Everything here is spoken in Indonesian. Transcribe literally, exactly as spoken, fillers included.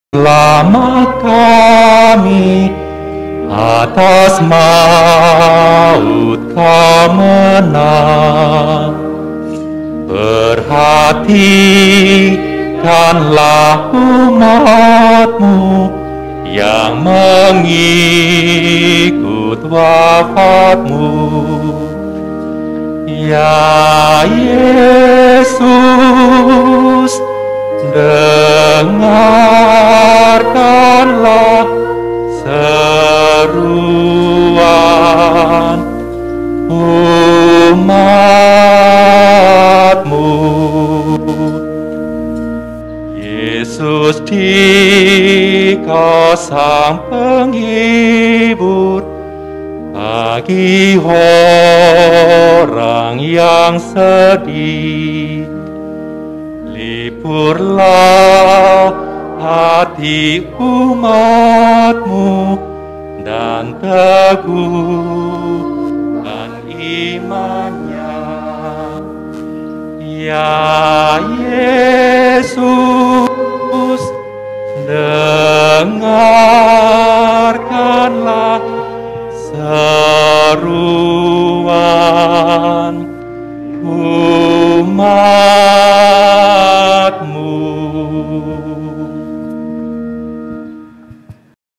Selamat kami atas maut Kau menang. Perhatikanlah umat-Mu yang mengikut wafat-Mu. Ya Yesus, dengarkanlah seruan umat-Mu. Yesus, Dikau sang penghibur bagi orang yang sedih. Liburlah hati umat-Mu dan teguhkan imannya. Ya Yesus, dengarkanlah seruan umat-Mu.